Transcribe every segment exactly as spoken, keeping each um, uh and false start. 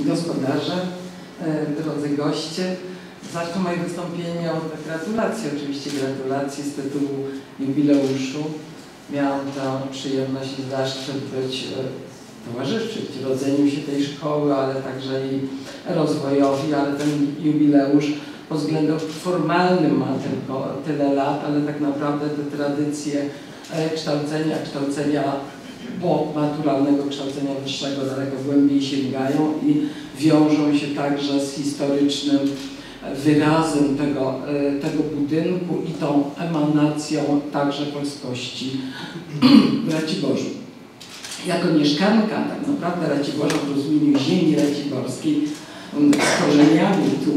gospodarze, drodzy goście. Zacznę moje wystąpienie od gratulacji, oczywiście gratulacji z tytułu jubileuszu. Miałam tę przyjemność i zaszczyt być, towarzyszyć rodzeniu się tej szkoły, ale także i rozwojowi, ale ten jubileusz pod względem formalnym ma tylko tyle lat, ale tak naprawdę te tradycje kształcenia, kształcenia pomaturalnego, kształcenia wyższego daleko głębiej sięgają i wiążą się także z historycznym wyrazem tego, tego budynku i tą emanacją także polskości w Raciborzu. Jako mieszkanka tak naprawdę Raciborza w rozumieniu ziemi raciborskiej z korzeniami tu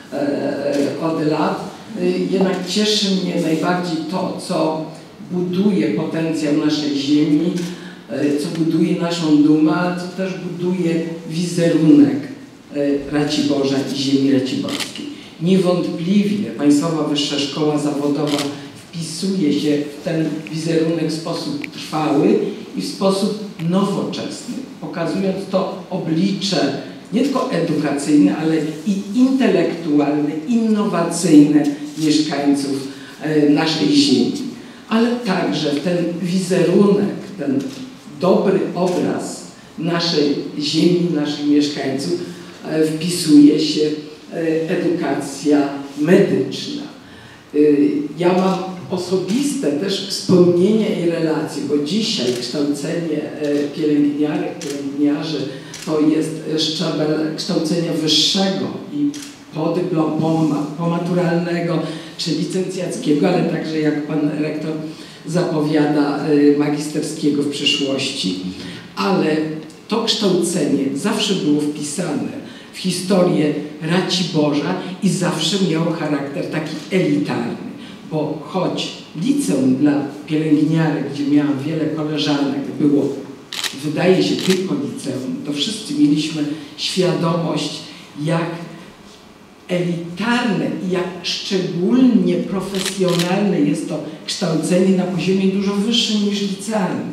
od lat, jednak cieszy mnie najbardziej to, co buduje potencjał naszej ziemi, co buduje naszą dumę, ale co też buduje wizerunek Raciborza i ziemi raciborskiej. Niewątpliwie Państwowa Wyższa Szkoła Zawodowa wpisuje się w ten wizerunek w sposób trwały i w sposób nowoczesny, pokazując to oblicze nie tylko edukacyjne, ale i intelektualne, innowacyjne mieszkańców naszej ziemi. Ale także ten wizerunek, ten dobry obraz naszej ziemi, naszych mieszkańców wpisuje się edukacja medyczna. Ja mam osobiste też wspomnienia i relacje, bo dzisiaj kształcenie pielęgniarek, pielęgniarzy to jest szczebel kształcenia wyższego i podyplom, pomaturalnego czy licencjackiego, ale także, jak pan rektor zapowiada, magisterskiego w przyszłości. Ale to kształcenie zawsze było wpisane w historię Raciborza i zawsze miało charakter taki elitarny, bo choć liceum dla pielęgniarek, gdzie miałam wiele koleżanek, było, wydaje się, tylko liceum, to wszyscy mieliśmy świadomość, jak elitarne i jak szczególnie profesjonalne jest to kształcenie na poziomie dużo wyższym niż licealne.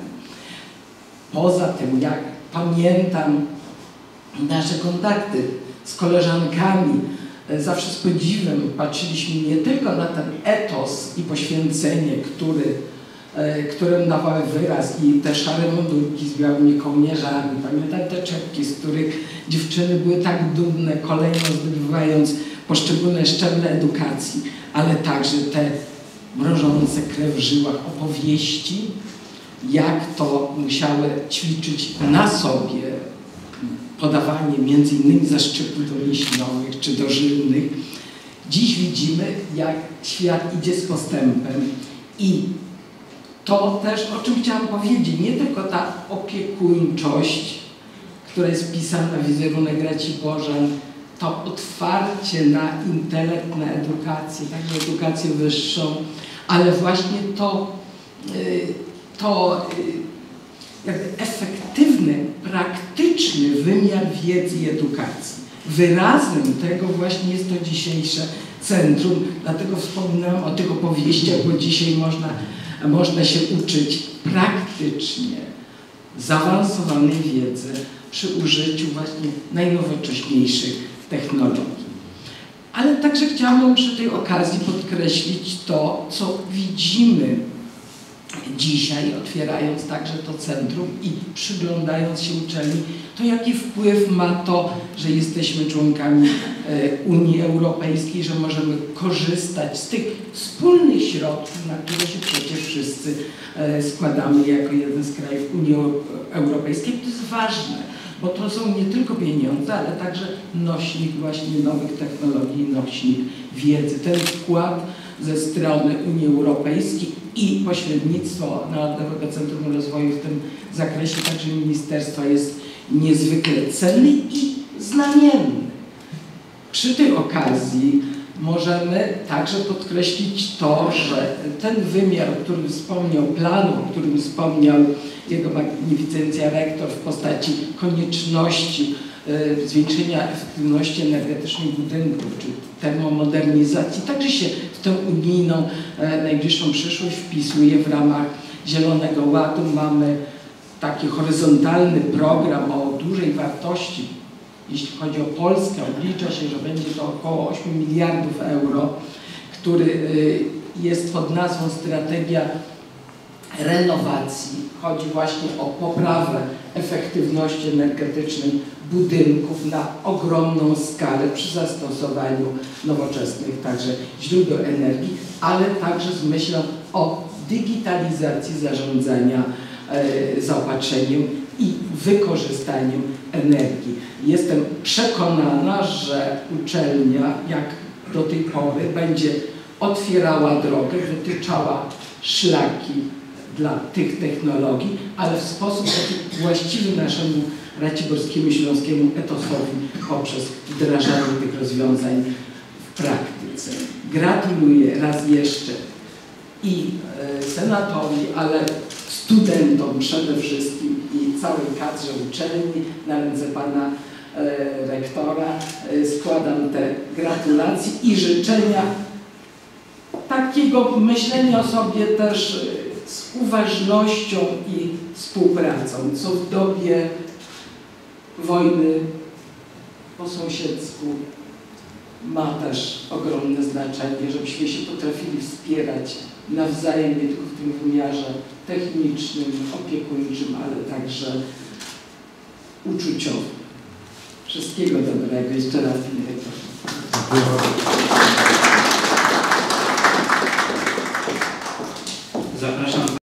Poza tym, jak pamiętam nasze kontakty z koleżankami, zawsze z podziwem patrzyliśmy nie tylko na ten etos i poświęcenie, który, którym dawały wyraz, i te szare mundurki z białymi kołnierzami, pamiętam te czepki, z których dziewczyny były tak dumne, kolejno zdobywając poszczególne szczeble edukacji, ale także te mrożące krew w żyłach opowieści, jak to musiały ćwiczyć na sobie podawanie między innymi zaszczytów domięśniowych czy dożylnych. Dziś widzimy, jak świat idzie z postępem i to też, o czym chciałam powiedzieć, nie tylko ta opiekuńczość, która jest wpisana w wizerunek Raciborzan, to otwarcie na intelekt, na edukację, także edukację wyższą, ale właśnie to, to jakby efektywny, praktyczny wymiar wiedzy i edukacji. Wyrazem tego właśnie jest to dzisiejsze centrum, dlatego wspominam o tych opowieściach, bo dzisiaj można, można się uczyć praktycznie zaawansowanej wiedzy przy użyciu właśnie najnowocześniejszych technologii. Ale także chciałabym przy tej okazji podkreślić to, co widzimy dzisiaj, otwierając także to centrum i przyglądając się uczelni, to jaki wpływ ma to, że jesteśmy członkami Unii Europejskiej, że możemy korzystać z tych wspólnych środków, na które się przecież wszyscy składamy jako jeden z krajów Unii Europejskiej. To jest ważne, bo to są nie tylko pieniądze, ale także nośnik właśnie nowych technologii, nośnik wiedzy. Ten wkład ze strony Unii Europejskiej i pośrednictwo Narodowego Centrum Rozwoju w tym zakresie, także ministerstwa, jest niezwykle cenny i znamienny. Przy tej okazji możemy także podkreślić to, że ten wymiar, o którym wspomniał, planu, o którym wspomniał jego magnificencja rektor w postaci konieczności y, zwiększenia efektywności energetycznej budynków czy termomodernizacji, także się w tę unijną e, najbliższą przyszłość wpisuje w ramach Zielonego Ładu. Mamy taki horyzontalny program o dużej wartości Jeśli chodzi o Polskę, oblicza się, że będzie to około ośmiu miliardów euro, który jest pod nazwą strategia renowacji. Chodzi właśnie o poprawę efektywności energetycznej budynków na ogromną skalę przy zastosowaniu nowoczesnych także źródeł energii, ale także z myślą o digitalizacji zarządzania e, zaopatrzeniem i wykorzystaniem energii. Jestem przekonana, że uczelnia, jak do tej pory, będzie otwierała drogę, wytyczała szlaki dla tych technologii, ale w sposób taki właściwy naszemu raciborskiemu i śląskiemu etosowi poprzez wdrażanie tych rozwiązań w praktyce. Gratuluję raz jeszcze i e, senatowi, ale studentom przede wszystkim i całej kadrze uczelni. Na ręce pana e, rektora e, składam te gratulacje i życzenia takiego myślenia o sobie też z uważnością i współpracą, co w dobie wojny po sąsiedzku ma też ogromne znaczenie, żebyśmy się potrafili wspierać nawzajem, nie tylko w tym wymiarze technicznym, opiekuńczym, ale także uczuciowym. Wszystkiego dobrego. Jeszcze raz, panie rektorze. Zapraszam